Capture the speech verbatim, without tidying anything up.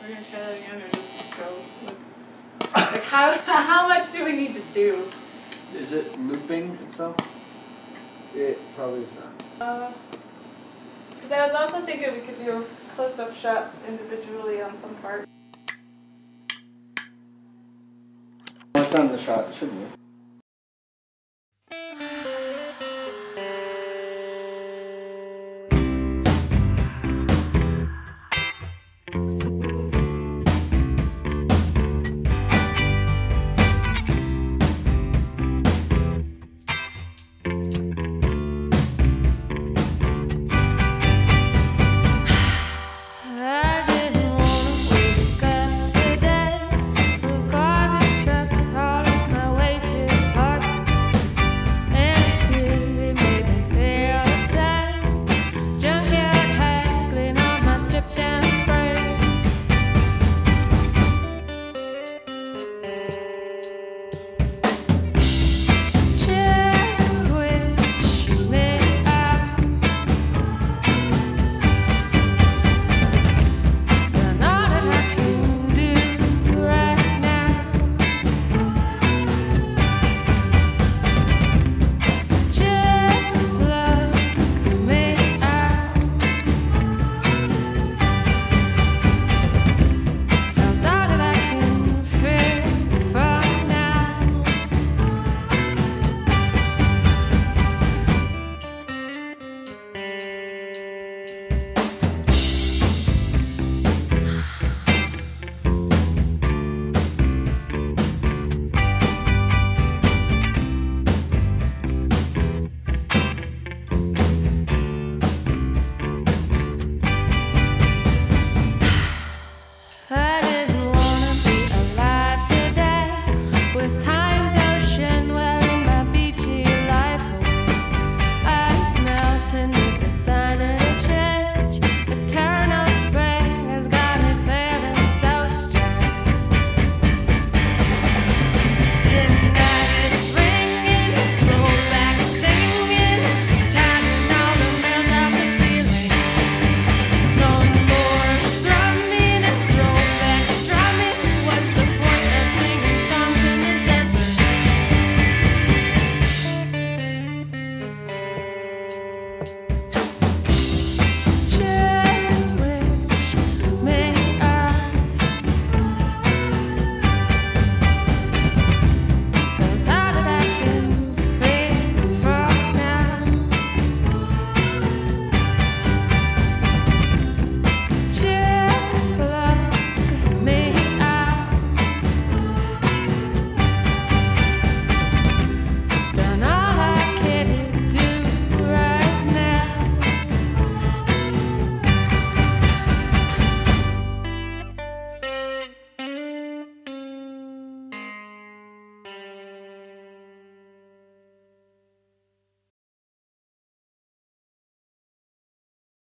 we gonna try that again, or just go with, like, how, how much do we need to do? Is it looping itself? It probably is not. Uh, because I was also thinking we could do close-up shots individually on some parts. It's on the shot, shouldn't you?